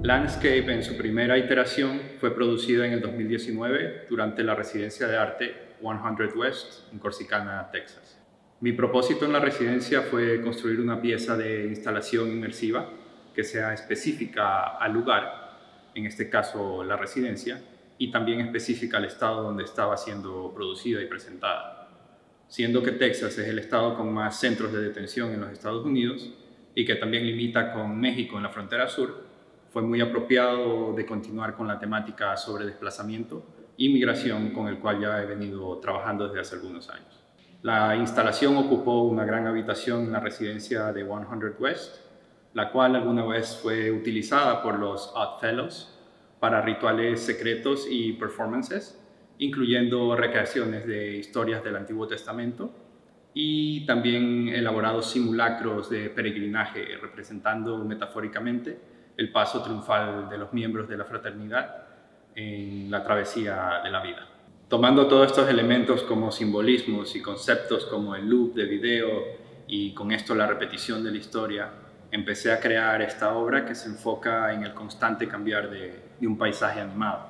Landscape, en su primera iteración, fue producida en el 2019 durante la residencia de arte 100 West en Corsicana, Texas. Mi propósito en la residencia fue construir una pieza de instalación inmersiva que sea específica al lugar, en este caso la residencia, y también específica al estado donde estaba siendo producida y presentada. Siendo que Texas es el estado con más centros de detención en los Estados Unidos y que también limita con México en la frontera sur, fue muy apropiado de continuar con la temática sobre desplazamiento y migración con el cual ya he venido trabajando desde hace algunos años. La instalación ocupó una gran habitación en la residencia de 100 West, la cual alguna vez fue utilizada por los Odd Fellows para rituales secretos y performances, incluyendo recreaciones de historias del Antiguo Testamento y también elaborados simulacros de peregrinaje representando metafóricamente el paso triunfal de los miembros de la fraternidad en la travesía de la vida. Tomando todos estos elementos como simbolismos y conceptos como el loop de video y con esto la repetición de la historia, empecé a crear esta obra que se enfoca en el constante cambiar de un paisaje animado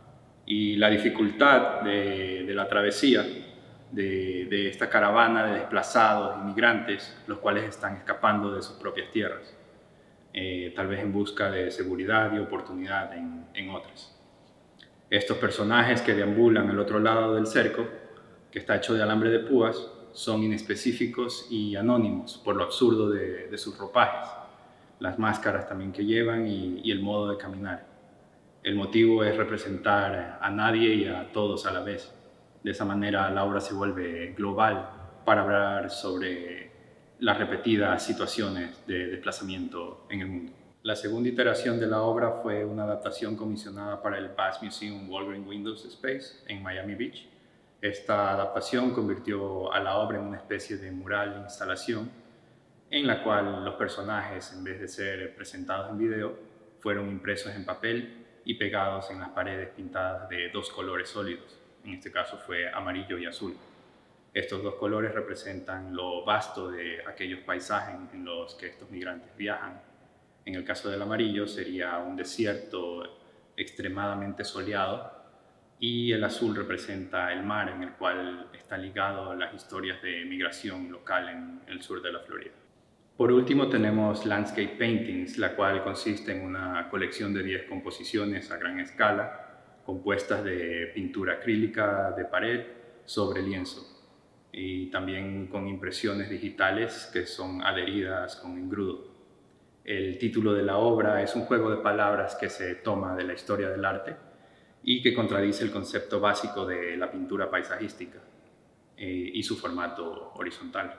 y la dificultad de la travesía de esta caravana de desplazados, inmigrantes, los cuales están escapando de sus propias tierras. Tal vez en busca de seguridad y oportunidad en otras. Estos personajes que deambulan al otro lado del cerco, que está hecho de alambre de púas, son inespecíficos y anónimos por lo absurdo de sus ropajes, las máscaras también que llevan y el modo de caminar. El motivo es representar a nadie y a todos a la vez. De esa manera la obra se vuelve global para hablar sobre las repetidas situaciones de desplazamiento en el mundo. La segunda iteración de la obra fue una adaptación comisionada para el Bass Museum Walgreen Windows Space en Miami Beach. Esta adaptación convirtió a la obra en una especie de mural instalación en la cual los personajes, en vez de ser presentados en video, fueron impresos en papel y pegados en las paredes pintadas de dos colores sólidos. En este caso fue amarillo y azul. Estos dos colores representan lo vasto de aquellos paisajes en los que estos migrantes viajan. En el caso del amarillo sería un desierto extremadamente soleado y el azul representa el mar en el cual está ligado a las historias de migración local en el sur de la Florida. Por último tenemos Landscape Paintings, la cual consiste en una colección de 10 composiciones a gran escala, compuestas de pintura acrílica de pared sobre lienzo, y también con impresiones digitales que son adheridas con engrudo. El título de la obra es un juego de palabras que se toma de la historia del arte y que contradice el concepto básico de la pintura paisajística y su formato horizontal.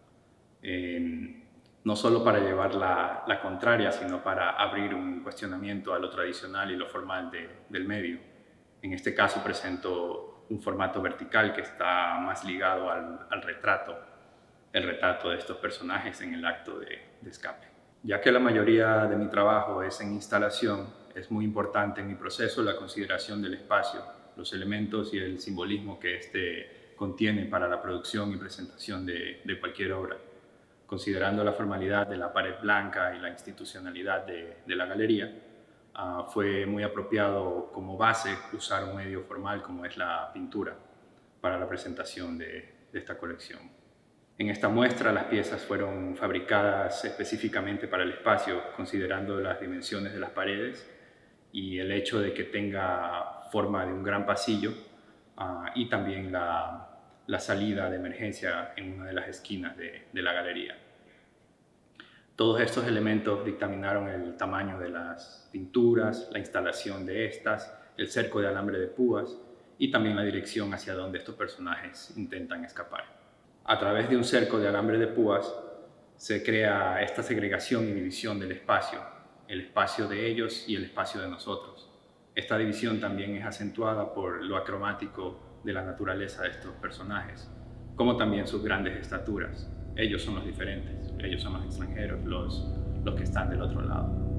No solo para llevar la contraria, sino para abrir un cuestionamiento a lo tradicional y lo formal del medio. En este caso presento un formato vertical que está más ligado al retrato, el retrato de estos personajes en el acto de escape. Ya que la mayoría de mi trabajo es en instalación, es muy importante en mi proceso la consideración del espacio, los elementos y el simbolismo que éste contiene para la producción y presentación de cualquier obra. Considerando la formalidad de la pared blanca y la institucionalidad de la galería, fue muy apropiado como base usar un medio formal como es la pintura para la presentación de esta colección. En esta muestra las piezas fueron fabricadas específicamente para el espacio, considerando las dimensiones de las paredes y el hecho de que tenga forma de un gran pasillo y también la salida de emergencia en una de las esquinas de la galería. Todos estos elementos dictaminaron el tamaño de las pinturas, la instalación de estas, el cerco de alambre de púas y también la dirección hacia donde estos personajes intentan escapar. A través de un cerco de alambre de púas se crea esta segregación y división del espacio, el espacio de ellos y el espacio de nosotros. Esta división también es acentuada por lo acromático de la naturaleza de estos personajes, como también sus grandes estaturas. Ellos son los diferentes, ellos son los extranjeros, los que están del otro lado.